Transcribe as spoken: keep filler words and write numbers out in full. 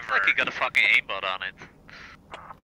Looks like you got a fucking aimbot on it.